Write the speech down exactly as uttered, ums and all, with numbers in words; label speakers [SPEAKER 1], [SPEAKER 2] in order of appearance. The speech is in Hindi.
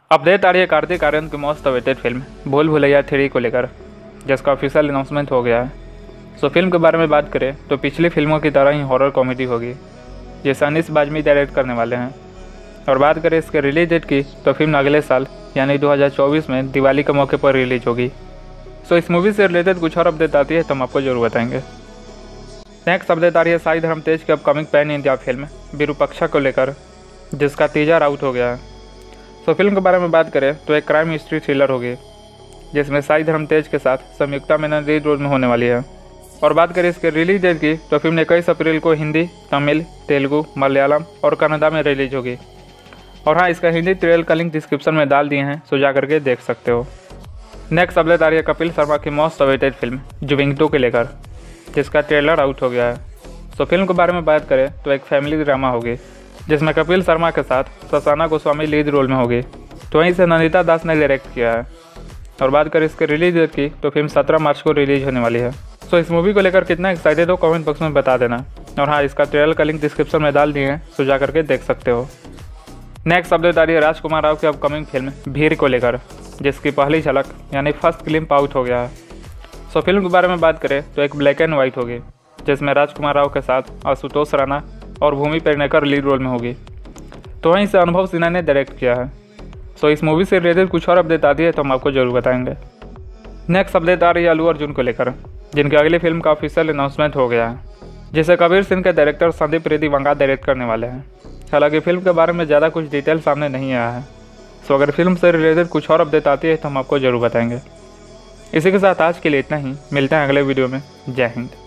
[SPEAKER 1] अपडेट आ रही है कार्तिक आर्यन की मोस्ट अवेटेड फिल्म भूल भुलैया थ्री को लेकर, जिसका ऑफिशियल अनाउंसमेंट हो गया है। सो फिल्म के बारे में बात करें तो पिछली फिल्मों की तरह ही हॉरर कॉमेडी होगी, जिसे अनीस बाज़मी डायरेक्ट करने वाले हैं। और बात करें इसके रिलीज डेट की तो फिल्म अगले साल यानी दो हज़ार चौबीस में दिवाली के मौके पर रिलीज होगी। सो इस मूवी से रिलेटेड कुछ और अपडेट आती है तो हम आपको जरूर बताएंगे। नेक्स्ट अपडेट आ रही है साई धर्म तेज की upcoming pan India film Virupaksha को लेकर, जिसका टीजर आउट हो गया है। तो फिल्म के बारे में बात करें तो एक क्राइम हिस्ट्री थ्रिलर होगी, जिसमें साई धर्म तेज के साथ संयुक्ता मेनन लीड रोल में होने वाली है। और बात करें इसके रिलीज डेट की तो फिल्म इक्कीस अप्रैल को हिंदी, तमिल, तेलुगु, मलयालम और कन्नड़ा में रिलीज होगी। और हाँ, इसका हिंदी ट्रेलर का लिंक डिस्क्रिप्शन में डाल दिए हैं, सो जा करके देख सकते हो। नेक्स्ट अपडेट आ रही है कपिल शर्मा की most awaited film Zwigato के लेकर, जिसका ट्रेलर आउट हो गया है। सो फिल्म के बारे में बात करें तो एक फैमिली ड्रामा होगी, जिसमें कपिल शर्मा के साथ ससाना गोस्वामी लीड रोल में होगी। तो वहीं से नंदिता दास ने डायरेक्ट किया है। और बात करें इसके रिलीज डेट की तो फिल्म सत्रह मार्च को रिलीज होने वाली है। सो इस मूवी को लेकर कितना एक्साइटेड हो कमेंट बॉक्स में बता देना। और हाँ, इसका ट्रेलर का लिंक डिस्क्रिप्शन में डाल दिए हैं, सो जा करके देख सकते हो। नेक्स्ट अपडेट आ रही है राजकुमार राव की अपकमिंग फिल्म भीड़ को लेकर, जिसकी पहली झलक यानी फर्स्ट ग्लिम्प आउट हो गया है। सो फिल्म के बारे में बात करें तो एक ब्लैक एंड व्हाइट होगी, जिसमें राजकुमार राव के साथ आशुतोष राणा और भूमि पेडनेकर लीड रोल में होगी। तो वहीं से अनुभव सिन्हा ने डायरेक्ट किया है। सो इस मूवी से रिलेटेड कुछ और अपडेट आती है तो हम आपको जरूर बताएंगे। नेक्स्ट अपडेट आ रही है अल्लू अर्जुन को लेकर, जिनकी अगली फिल्म का ऑफिशियल अनाउंसमेंट हो गया है, जिसे कबीर सिंह के डायरेक्टर संदीप रेड्डी वंगा डायरेक्ट करने वाले हैं। हालांकि फिल्म के बारे में ज़्यादा कुछ डिटेल सामने नहीं आया है। सो अगर फिल्म से रिलेटेड कुछ और अपडेट आती है तो हम आपको जरूर बताएंगे। इसी के साथ आज के लिए इतना ही, मिलते हैं अगले वीडियो में। जय हिंद।